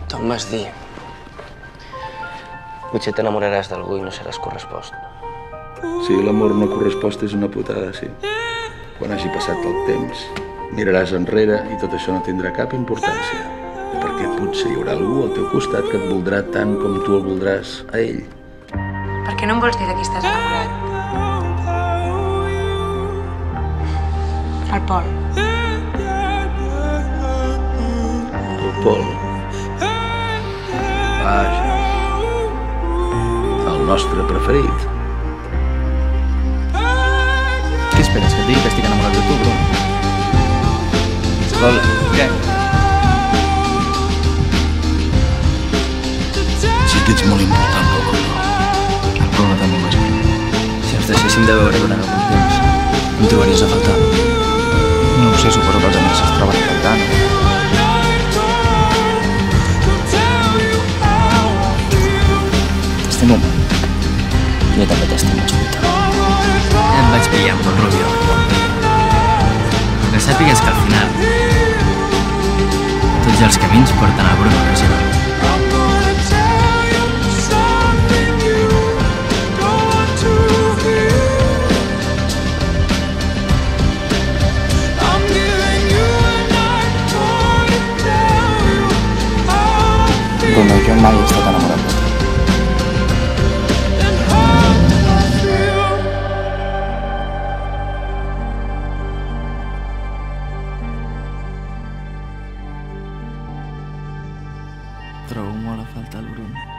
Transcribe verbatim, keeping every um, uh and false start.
Tu em vas dir... Potser t'enamoraràs d'algú i no seràs correspost. Sí, l'amor no correspost és una putada, sí. Quan hagi passat el temps, miraràs enrere i tot això no tindrà cap importància. Perquè potser hi haurà algú al teu costat que et voldrà tant com tu el voldràs a ell. Per què no em vols dir de qui estàs enamorat? El Pol. El Pol. Vaja. El nostre preferit. Què esperes, que et digui que estic enamorat de tu, Bruno? Hola. Què? Sí que ets molt important pel Bruno. El Bruno també m'ho és. Si ens deixéssim de veure durant algun temps, em trobaries a faltar. No ho sé, suposo que els amics es troben a faltar, no? T'estimo molt. Jo també t'estimo, xulita. Ja em vaig pillar amb el Rubio. Que sàpigues que al final tots els camins porten a Bruno Pol. Bruno, jo mai he estat enamorat de tu. Trobo molt a faltar el Bruno.